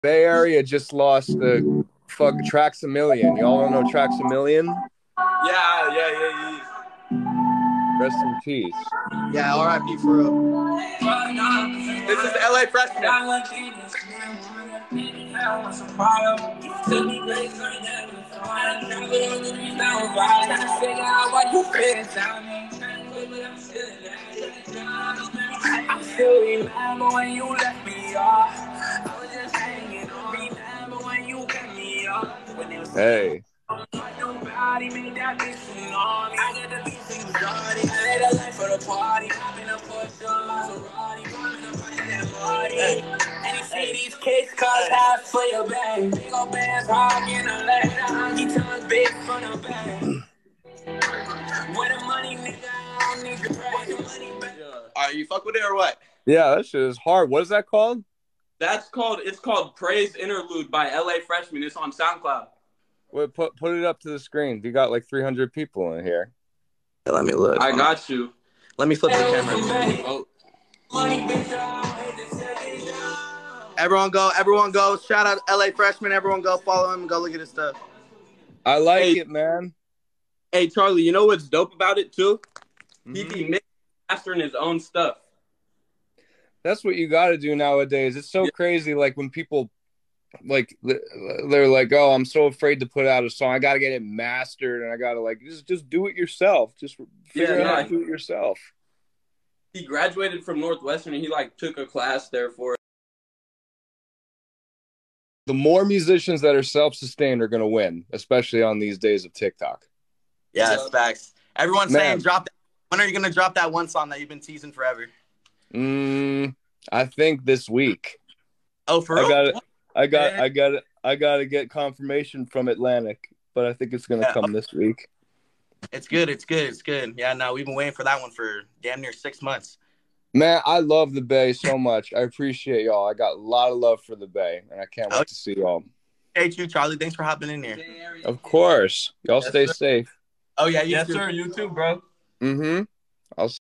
Bay Area just lost the fuck Traxamillion. Y'all don't know Traxamillion? Yeah. Rest in peace. Yeah, R.I.P. for real. This is LA Freshman. I still remember when you left me off. I was just hanging on. Remember when you cut me off. When it was Hey. nobody made that bitch tsunami. I got the beats in Bugatti. I had a life for the party. I've been a Porsche, Maserati. I'm in a party that party. And you see these kids cause half for your bang. Big ol' bands hogging a leg. The honky tongue big from the bang. Where the money, nigga, I don't need your price. The money back. Alright, you fuck with it or what? Yeah, that shit is hard. What is that called? It's called Praise Interlude by LA Freshman. It's on SoundCloud. Wait, put it up to the screen. You got like 300 people in here. Let me look. I got you. Let me flip the camera. Oh. Everyone go. Shout out LA Freshman. Everyone go follow him. Go look at his stuff. I like it, man. Hey, Charlie, you know what's dope about it, too? Mm-hmm. He be mastering his own stuff. That's what you got to do nowadays. It's so crazy. Like when people like they're like, "Oh, I'm so afraid to put out a song. I got to get it mastered, and I got to like just do it yourself. Just figure out how to do it yourself." He graduated from Northwestern, and he like took a class there for it. The more musicians that are self-sustained are going to win, especially on these days of TikTok. Yeah, that's facts. Everyone's saying drop that. When are you gonna drop that one song that you've been teasing forever? I think this week. Oh, for real? I got to get confirmation from Atlantic, but I think it's gonna come this week. It's good. Yeah, no, we've been waiting for that one for damn near 6 months. Man, I love the Bay so much. I appreciate y'all. I got a lot of love for the Bay, and I can't wait to see y'all. Hey, you, Charlie. Thanks for hopping in here. Of course. Y'all stay safe. Oh, yeah, yes, sir. You too, bro. Mm-hmm. I'll